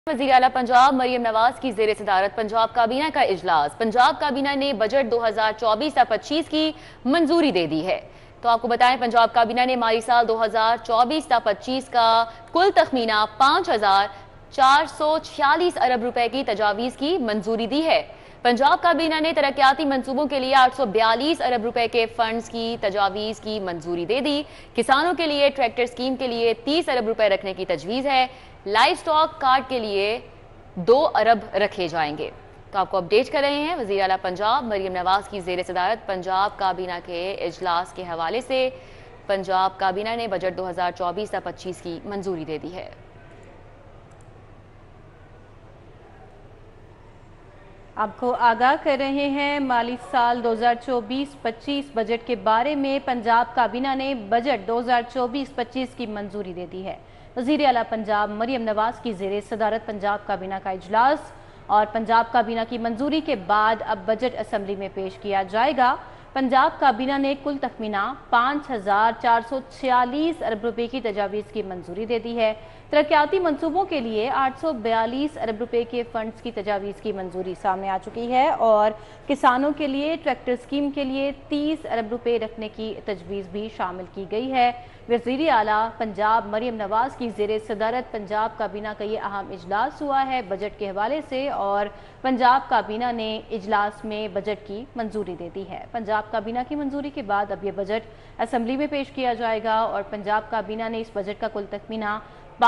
वज़ीर आला पंजाब मरियम नवाज की ज़ेर सदारत पंजाब काबीना का इजलास। पंजाब काबीना ने बजट 2024-25 की मंजूरी दे दी है। तो आपको बताएं, पंजाब काबीना ने माली साल 2024-25 का कुल तखमीना 5,446 अरब रुपए की तजावीज़ की मंजूरी दी है। पंजाब काबीना ने तरक्याती मंसूबों के लिए 842 अरब रुपए के फंड्स की तजावीज़ की मंजूरी दे दी। किसानों के लिए ट्रैक्टर स्कीम के लिए 30 अरब रुपए रखने की तजवीज़ है। लाइव स्टॉक कार्ड के लिए 2 अरब रखे जाएंगे। तो आपको अपडेट कर रहे हैं वज़ीर आला पंजाब मरियम नवाज की ज़ेर सदारत पंजाब काबीना के इजलास के हवाले से। पंजाब काबीना ने बजट 2024-25 की मंजूरी दे दी है। आपको आगाह कर रहे हैं माली साल 2024-25 बजट के बारे में। पंजाब काबीना ने बजट 2024-25 की मंजूरी दे दी है। वज़ीर आला पंजाब मरियम नवाज की ज़ेर सदारत पंजाब काबीना का इजलास और पंजाब काबीना की मंजूरी के बाद अब बजट असम्बली में पेश किया जाएगा। पंजाब काबीना ने कुल तखमीना 5,446 अरब रुपए की तजावीज़ की मंजूरी दे दी है। तरक्याती मंसूबों के लिए 842 अरब रुपए के फंड्स की तजावीज़ की मंजूरी सामने आ चुकी है और किसानों के लिए ट्रैक्टर स्कीम के लिए 30 अरब रुपए रखने की तजवीज़ भी शामिल की गई है। वज़ीर आला पंजाब मरियम नवाज की ज़ेर सदारत पंजाब काबीना का ये अहम इजलास हुआ है बजट के हवाले से और पंजाब काबीना ने इजलास में बजट की मंजूरी दे दी है। पंजाब काबीना की मंजूरी के बाद अब ये बजट असम्बली में पेश किया जाएगा और पंजाब काबीना ने इस बजट का कुल तखमीना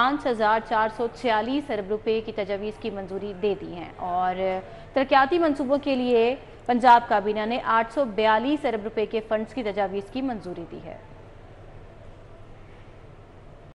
5,446 अरब रुपए की तजावीज़ की मंजूरी दे दी है और तरक्याती मंसूबों के लिए पंजाब काबीना ने 842 अरब रुपए के फंड्स की तजावीज़ की मंजूरी दी है।